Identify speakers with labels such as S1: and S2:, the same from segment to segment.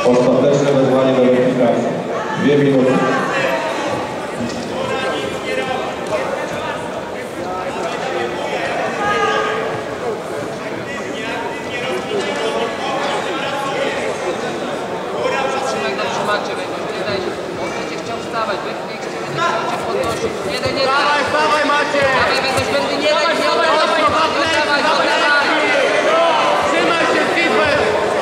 S1: Ostateczne wezwanie do weryfikacji. 2 minuty.
S2: Dawaj Maciej! Dawaj, będziesz będę nie daj, dawaj! Trzymaj się, Skipper!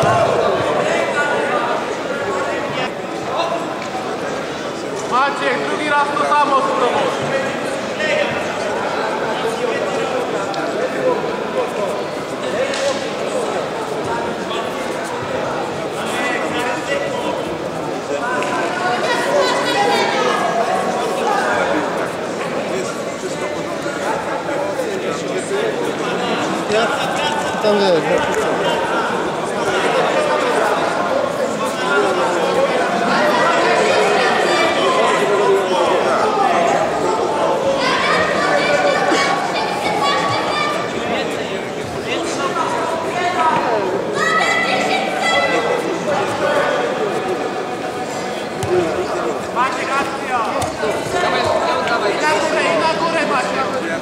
S2: Maciek, drugi raz to samo spróbuj.
S3: Tam jest.
S2: Maciek, akcja! Dawaj, na górę, Maciek!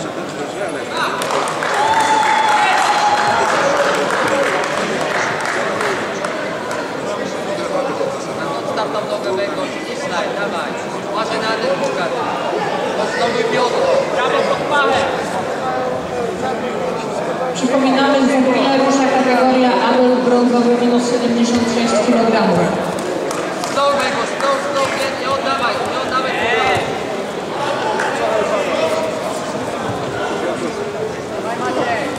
S2: Odstaw tam nogę węgą, nie slajd, dawaj. Uważaj na dębówkę. Podstawiuj biodro. Prawo pod pachę.
S4: Przypominamy, że za chwilę rusza kategoria adult brązowy minus 76 kg.
S2: Stop, węgą, stop, nie oddawaj puchę. Dawaj, Maciek.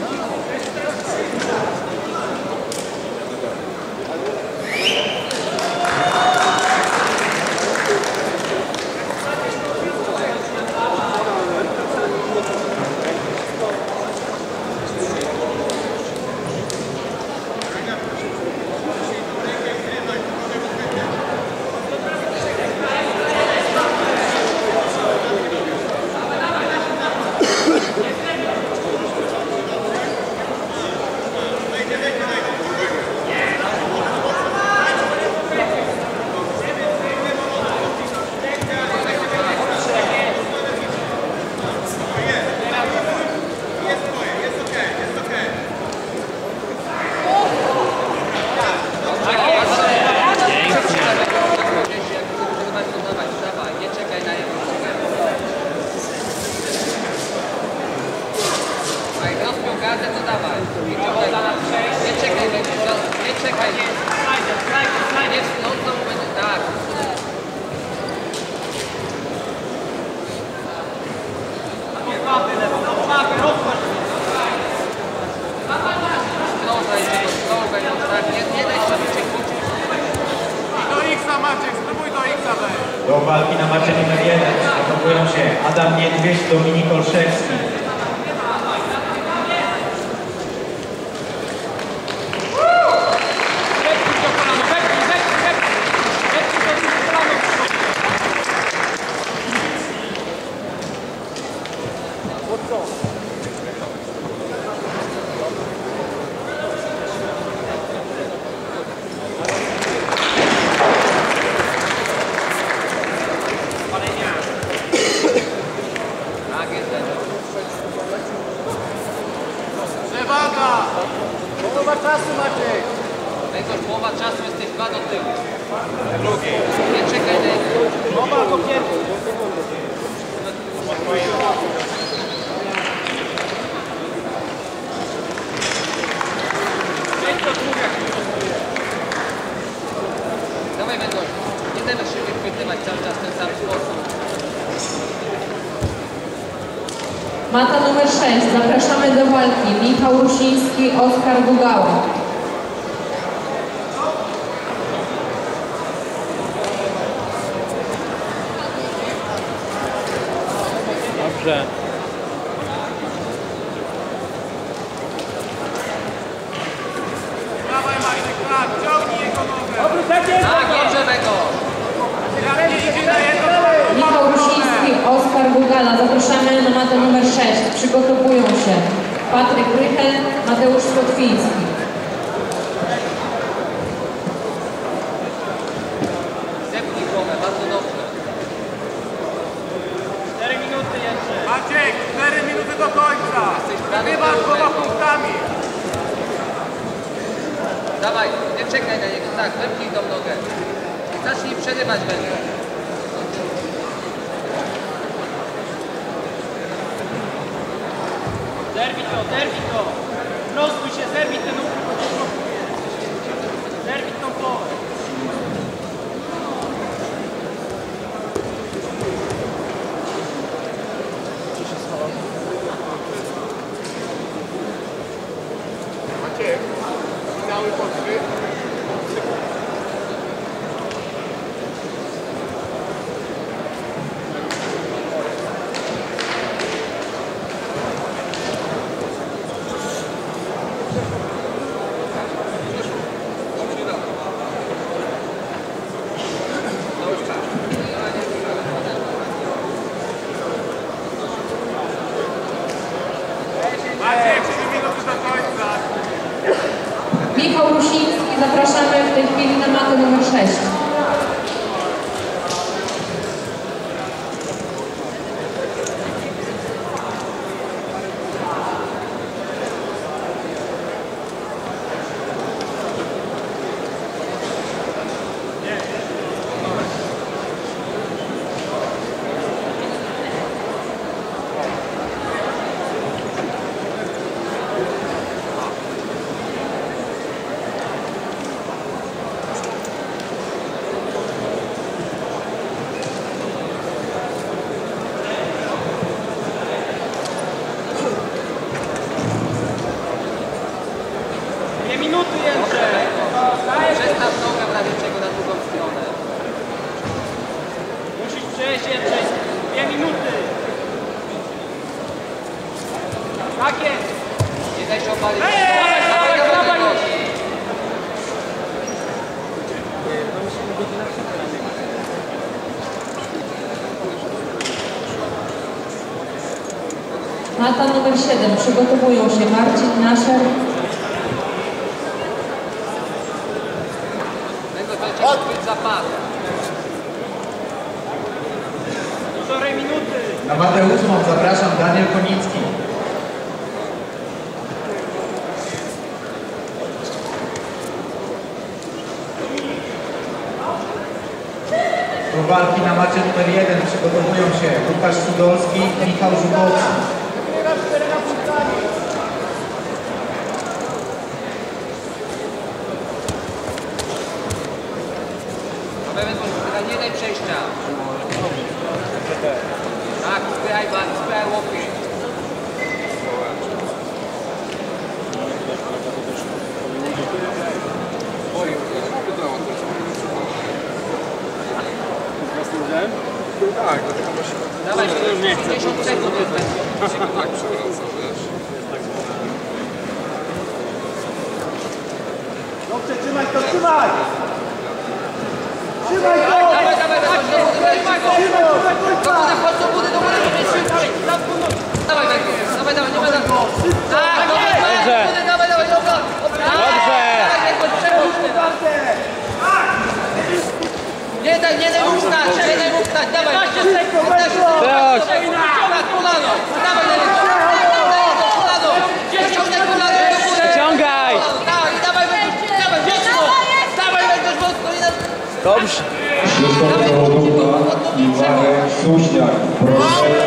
S5: Do walki na macie numer 1 przygotowują się Adam Niedźwiedź, Dominik Olszewski.
S2: Przewaga! Połowa czasu, Maciek! Węgorz, połowa czasu, jesteś 2 do tyłu. Drugi. Nie czekaj na jego. Połowa albo pierwszy. Dawaj, Węgorz. Nie dajmy się wychwytywać cały czas w ten sam sposób.
S4: Mata numer 6. Zapraszamy do walki. Michał Rusiński, Oskar Bugała.
S3: Dobrze.
S2: Dawaj, Maciek, tak, ciągnij jego nogę. Tak, dobrze, Węgorz. Jak nie idzie na jedną,
S4: Michał Rusiński, Oskar Bugala. Zapraszamy na matę numer 6. Przygotowują się Patryk Rychel, Mateusz Kotwiński.
S2: Dawaj, nie czekaj na niego, tak, wypnij tą nogę. Zacznij przerywać węgę.
S6: Zerwij to! Rozbój się, zerwij ten ukryt, bo cię blokuje. Zerwij tą połowę.
S7: Maciek, finały po 3. Maciek, 3 minuty do końca.
S4: Michał Rusiński, zapraszamy w tej chwili na matę numer 6.
S2: Przestaw nogę w razie czego na drugą stronę.
S6: Musisz przejść jeszcze 2 minuty. Tak jest.
S2: Nie daj się opalić.
S6: Dawaj.
S4: Mata numer 7. Przygotowują się Marcin Naszer,
S2: Być zapach.
S6: 1,5 minuty.
S5: Na watę 8 zapraszam Daniel Konicki. Do walki na macie numer 1 przygotowują się Łukasz Sudolski i Michał Żukowski.
S2: Nie daj przejścia. Tak, spychaj łopy.
S7: Tak, dlatego właśnie
S2: Dawaj, 50 sekund jest będzie.
S7: tak przewraca, wiesz.
S6: Dobrze, trzymaj to, trzymaj! Trzymaj to!
S2: Dawaj, chodź do góry, szybciej. Dawaj, nie ma za to. Tak, dawaj, dobra. Dobrze. Nie daj mu wstać, dawaj.
S6: 15 sekund, weź go!
S2: Tak, kolano, dawaj na niego. Kolano, wyciągaj kolano.
S3: Ciągaj!
S2: Dawaj, weź mocno.
S3: Dobrze.
S1: Krzysztof Kołoducha i Marek Suśniak. Proszę